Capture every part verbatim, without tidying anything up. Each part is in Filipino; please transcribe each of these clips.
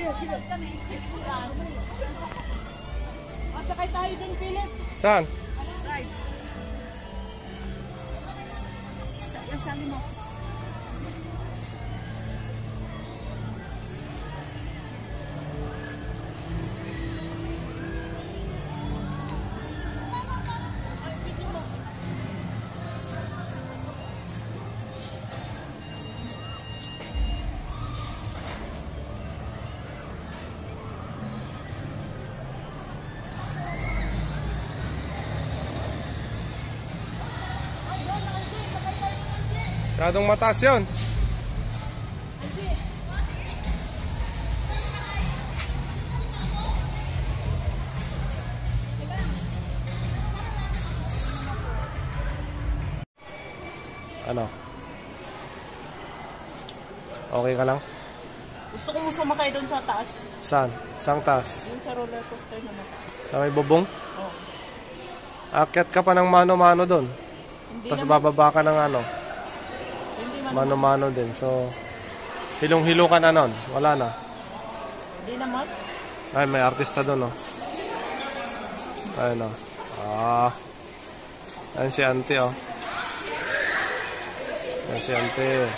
Sakay tayo dun, Philip. Saan? Drive. Sali mo. Masyadong mataas yun. Ano? Okay ka lang? Gusto ko mo sumakay doon sa taas. Saan? Saan taas? Doon sa roller coaster na mataas. Sa may bubong? Oo. Akyat ka pa ng mano-mano doon. Tapos bababa ka ng ano? Mano-mano din. So, hilong-hilo ka na nun. Wala na. Hindi naman. Ay, may artista doon, oh. Ayun, oh. Ah. Ayun si auntie, oh. Ayun si auntie.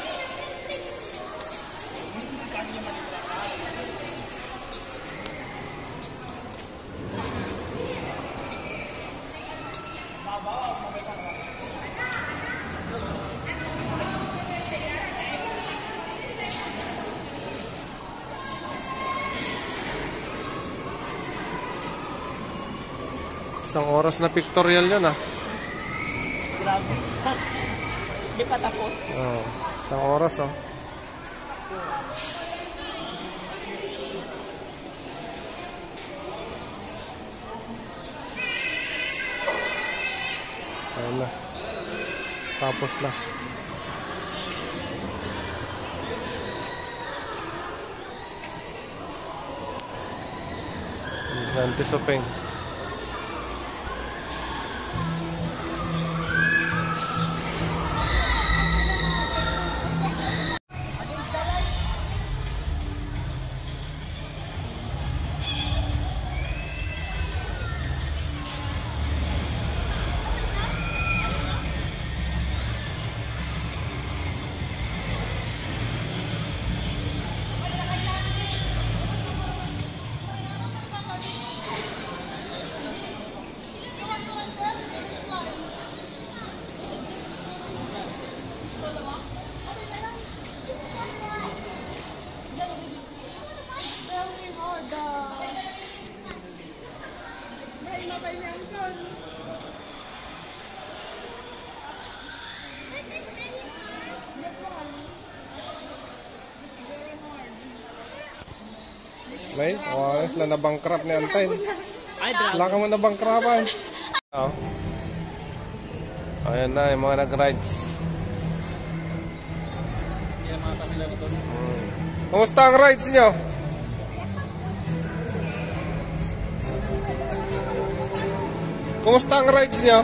Isang oras na pictorial yan, ah. Grabe. Hindi pa tapos. Oh, isang oras, oh. Ayun na. Tapos na. Antisopeng. May, oh, sila nabangkrap ni Antay. Sila ka mo nabangkrapan. Oh. Ayan na, yung mga nag-rides. Hmm. Kumusta ang rides nyo? Kumusta ang rides nyo?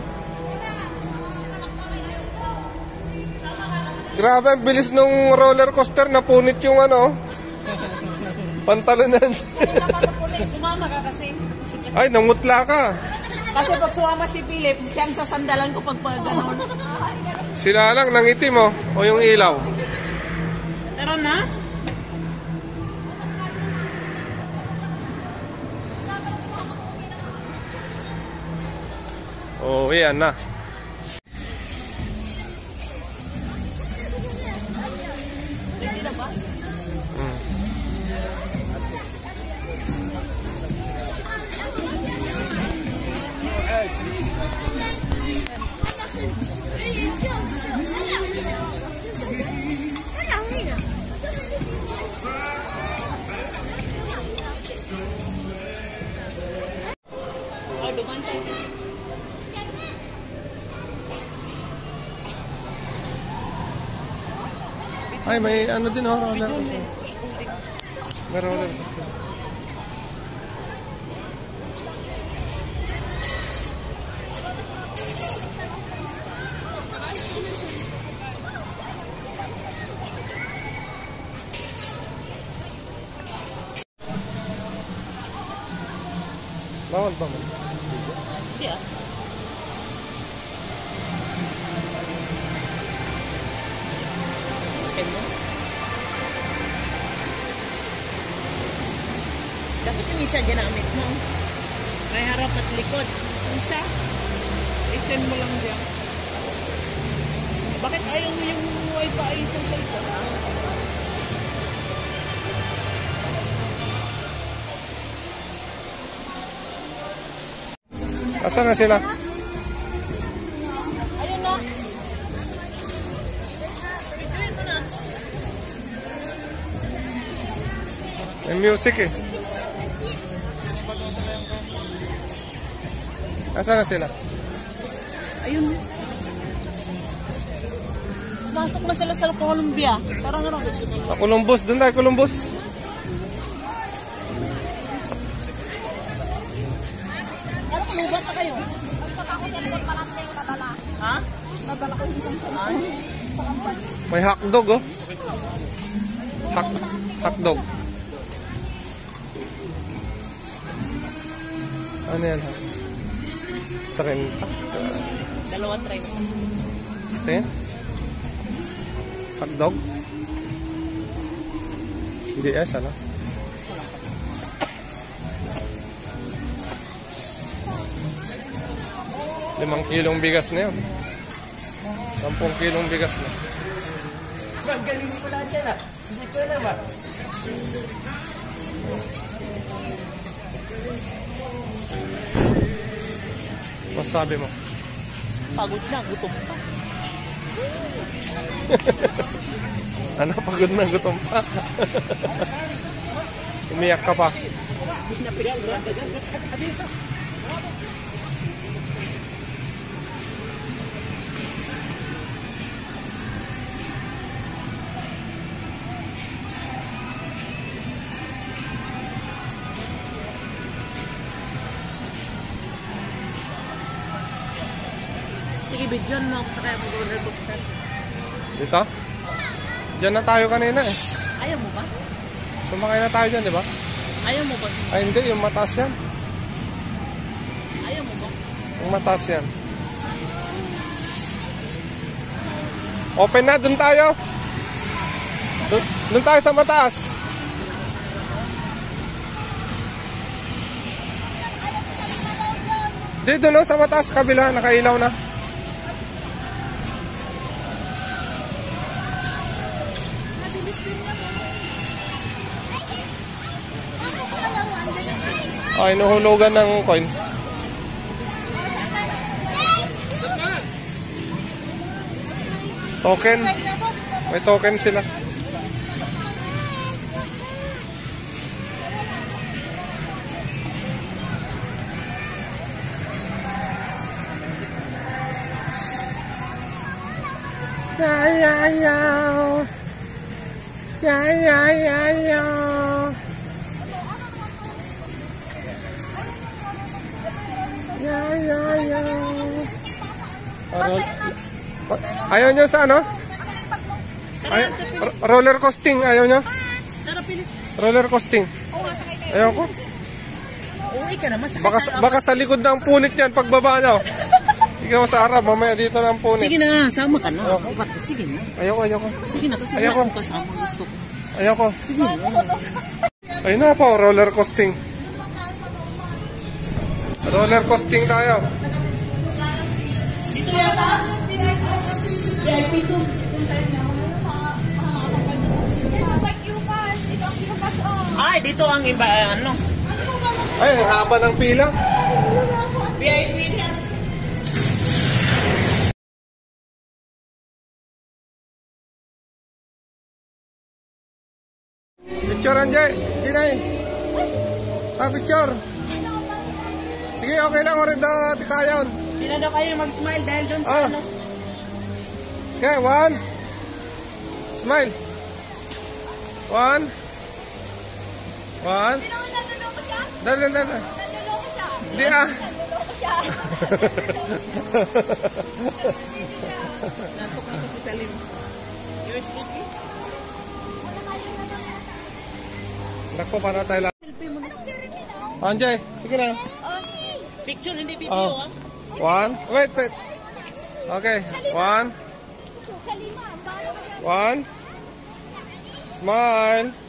Grabe, ang bilis nung roller coaster. Napunit yung ano, pantalonan. Sumama ka kasi. Ay, namutla ka. Kasi pag sumama si Philip, siyang sasandalan ko pag pag gano'n. Sila lang, nangitim mo. O yung ilaw. Pero na? Oh, yan na. Hindi na ba? Hmm. Oh, dumantay. Ay, may ano din, oh, roller coaster. May roller coaster. Bawal ba mo? Hindi ah. Okay mo? Dapat yung isa ginamit mo. May harap at likod. Isa. Isen mo lang diyan. Bakit ayaw mo yung wifi sa cellphone? Asan na sila? Ayun na. Bigyan mo na. May music eh. Asan na sila? Ayun. Masok na sila sa Columbia. Parang ano? Sa Columbus. Doon tayo, Columbus. Ano, lubat na kayo? Ha? Nadala ko yung May hotdog oh. Hot, hotdog. Ano yan? trenta. Dalawang try. Ten? Hotdog? Hindi yes, ano? Limang kilong bigas na yun. Sampung kilong bigas na. Magaling ko na dyan ah. Hindi ko na ba? Masabi mo? Pagod na, gutom pa. Ano, pagod na, gutom pa. Umiyak ka pa. Sige, bidyon mo ako sa kaya mag-roller coaster. Dito? Diyan na tayo kanina eh. Ayaw mo ba? Sumakay na tayo dyan, di ba? Ayaw mo ba? Ay hindi, yung mataas yan. Ayaw mo ba? Yung mataas yan. Open na, dun tayo. Dun, dun tayo sa mataas. Dito no, sa mataas kabila, nakailaw na. Ay, nuhulugan ng coins. Token. May token sila. Yeah, yeah, yeah. Yeah, yeah, yeah, yeah. Yeah, yeah, yeah. Roll. Ayaw nyo sa ano? Ay, roller coasting, ayaw nyo? Tara, pilit. Roller coasting. Ayaw ko. Uwi ka naman. Baka, baka sa likod ng punit yan pagbaba nyo. Sige mo sa harap, mamaya dito ng punit. Sige na nga, sama ka na. Ayoko. Sige na. Ayaw ko, ayaw ko. Sige na, kasi Ayaw ko. wala akong kasama gusto ko. Ayaw ko. Sige na. Ayun na po, roller coasting. Roller coasting tayo. Dito yata? V I P to. Ay, dito ang iba, ano? Ay, ang haba ng pila. V I P yan. Picture, Anjay. Kinay. Ah, picture. Sige, okay lang. Orin daw, tikayon. Hindi na daw kayo mag-smile dahil doon sa Ah. ano. Okay, one. Smile. One. One. Dali, dali, dali. Hindi ah. Nantok na ko si Salim. U S D P? Nako, para tayo lang. Selfie mo na. Anjay, sige na. Oh, Picture, hindi video, Oh. ah. One. Wait, wait. Okay. One. One. Smile.